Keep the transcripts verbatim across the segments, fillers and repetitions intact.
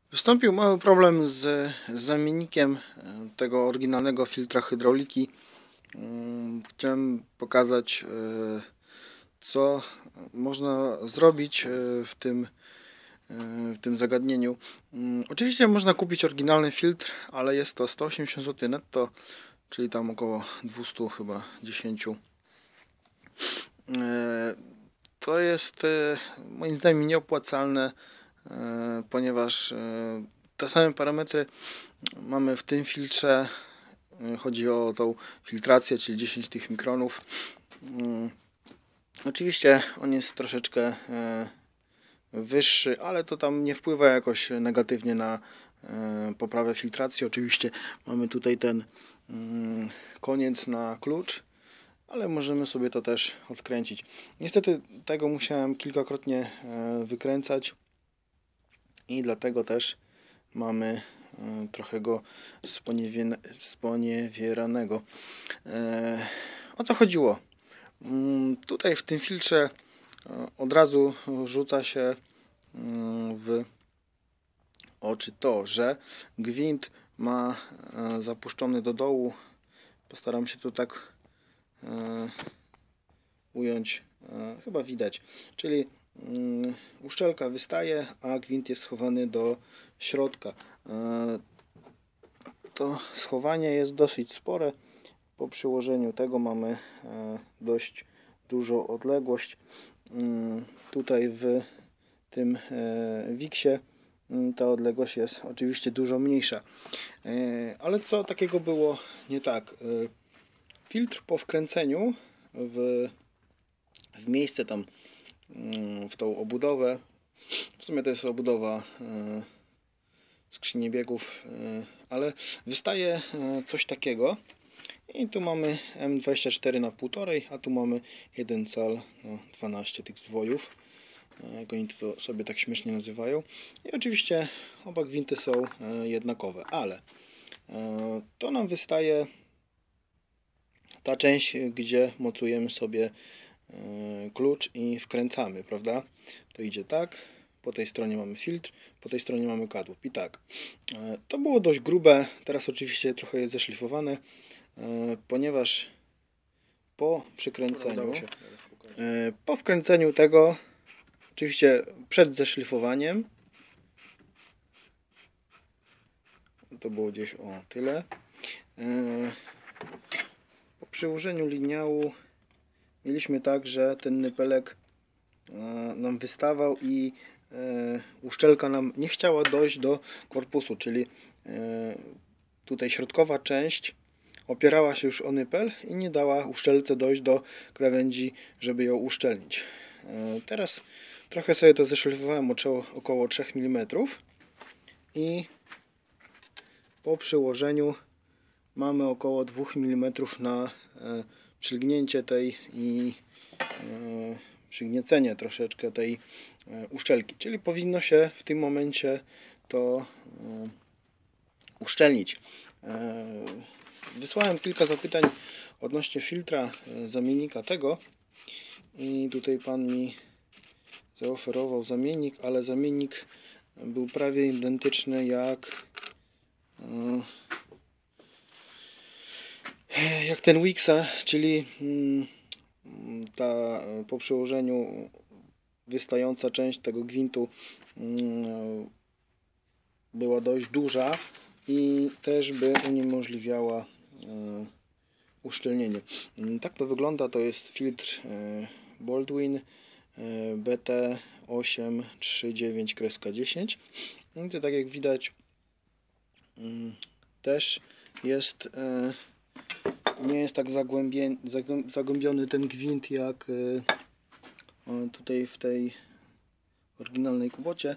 Wystąpił mały problem z, z zamiennikiem tego oryginalnego filtra hydrauliki. Chciałem pokazać, co można zrobić w tym, w tym zagadnieniu. Oczywiście można kupić oryginalny filtr, ale jest to sto osiemdziesiąt złotych netto, czyli tam około dwieście chyba dziesięć. To jest moim zdaniem nieopłacalne, ponieważ te same parametry mamy w tym filtrze. Chodzi o tą filtrację, czyli dziesięć tych mikronów. Oczywiście on jest troszeczkę wyższy, ale to tam nie wpływa jakoś negatywnie na poprawę filtracji. Oczywiście mamy tutaj ten koniec na klucz, ale możemy sobie to też odkręcić. Niestety tego musiałem kilkakrotnie wykręcać i dlatego też mamy trochę go sponiewieranego. O co chodziło? Tutaj w tym filtrze od razu rzuca się w oczy to, że gwint ma zapuszczony do dołu. Postaram się to tak ująć, chyba widać, czyli uszczelka wystaje, a gwint jest schowany do środka. To schowanie jest dosyć spore. Po przyłożeniu tego mamy dość dużą odległość. Tutaj w tym wiksie ta odległość jest oczywiście dużo mniejsza. Ale co takiego było nie tak? Filtr po wkręceniu w, w miejsce tam, w tą obudowę, w sumie to jest obudowa skrzyni biegów, ale wystaje coś takiego i tu mamy M dwadzieścia cztery na półtorej, a tu mamy jeden cal, no dwanaście tych zwojów, jak oni to sobie tak śmiesznie nazywają. I oczywiście oba gwinty są jednakowe, ale to nam wystaje ta część, gdzie mocujemy sobie klucz i wkręcamy, prawda? To idzie tak, po tej stronie mamy filtr, po tej stronie mamy kadłub. I tak, to było dość grube, teraz oczywiście trochę jest zeszlifowane, ponieważ po przykręceniu, po wkręceniu tego, oczywiście przed zeszlifowaniem, to było gdzieś o tyle, po przyłożeniu liniału mieliśmy tak, że ten nypelek nam wystawał i uszczelka nam nie chciała dojść do korpusu, czyli tutaj środkowa część opierała się już o nypel i nie dała uszczelce dojść do krawędzi, żeby ją uszczelnić. Teraz trochę sobie to zeszlifowałem około trzy milimetry i po przyłożeniu mamy około dwa milimetry na przylgnięcie tej i przygniecenie troszeczkę tej uszczelki, czyli powinno się w tym momencie to uszczelnić. Wysłałem kilka zapytań odnośnie filtra, zamiennika tego i tutaj pan mi zaoferował zamiennik, ale zamiennik był prawie identyczny jak jak ten Wixa, czyli ta po przełożeniu wystająca część tego gwintu była dość duża i też by uniemożliwiała uszczelnienie. Tak to wygląda. To jest filtr Baldwin B T osiem trzy dziewięć dziesięć. I to, tak jak widać, też jest nie jest tak zagłębiony ten gwint jak tutaj w tej oryginalnej kubocie.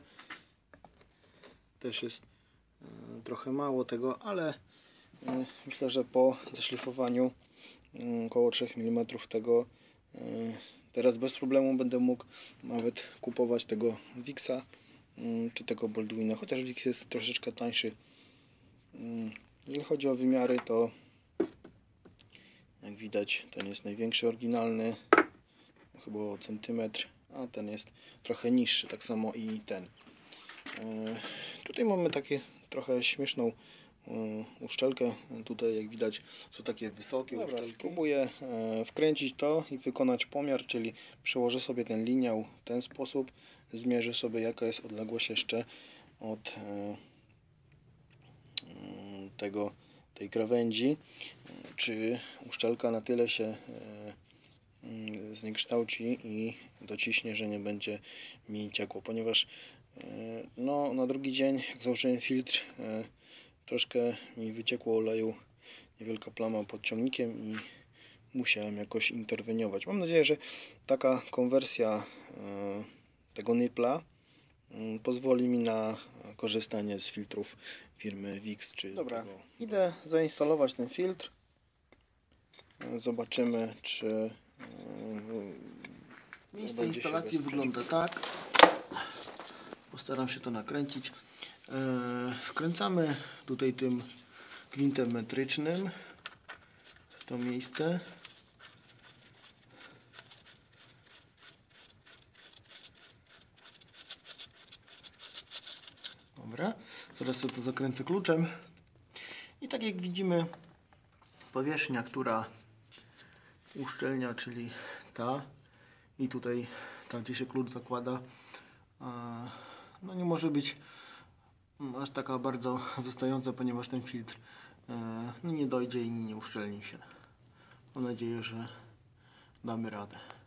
Też jest trochę mało tego, ale myślę, że po zaszlifowaniu około trzy milimetry tego teraz bez problemu będę mógł nawet kupować tego Wixa czy tego Baldwina, chociaż Wix jest troszeczkę tańszy. Jeżeli chodzi o wymiary, to jak widać ten jest największy oryginalny, chyba o centymetr, a ten jest trochę niższy, tak samo i ten. Tutaj mamy takie trochę śmieszną uszczelkę. Tutaj jak widać są takie wysokie Dobra, uszczelki. Spróbuję wkręcić to i wykonać pomiar, czyli przełożę sobie ten liniał w ten sposób, zmierzę sobie jaka jest odległość jeszcze od tego, tej krawędzi, czy uszczelka na tyle się zniekształci i dociśnie, że nie będzie mi ciekło, ponieważ no, na drugi dzień jak założyłem filtr, troszkę mi wyciekło oleju, niewielka plama pod ciągnikiem i musiałem jakoś interweniować. Mam nadzieję, że taka konwersja tego nypla pozwoli mi na korzystanie z filtrów firmy Wix. Czy Dobra, tego... idę zainstalować ten filtr. Zobaczymy, czy miejsce instalacji wygląda tak. Postaram się to nakręcić. Wkręcamy tutaj tym gwintem metrycznym w to miejsce. Dobra, zaraz sobie to zakręcę kluczem. I tak jak widzimy, powierzchnia, która uszczelnia, czyli ta i tutaj ta, gdzie się klucz zakłada, no nie może być aż taka bardzo wystająca, ponieważ ten filtr no nie dojdzie i nie uszczelni się. Mam nadzieję, że damy radę.